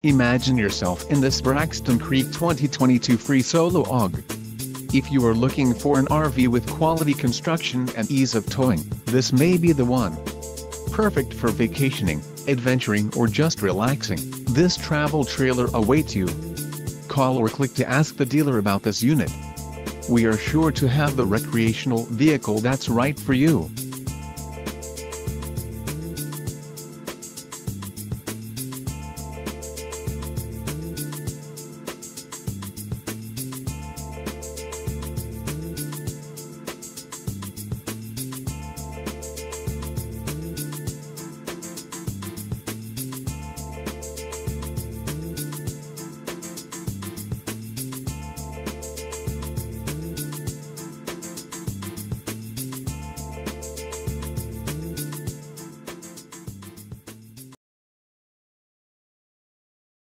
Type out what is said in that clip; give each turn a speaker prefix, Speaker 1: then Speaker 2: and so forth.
Speaker 1: Imagine yourself in this Braxton Creek 2022 free solo OG. If you are looking for an RV with quality construction and ease of towing, this may be the one. Perfect for vacationing, adventuring or just relaxing, this travel trailer awaits you. Call or click to ask the dealer about this unit. We are sure to have the recreational vehicle that's right for you.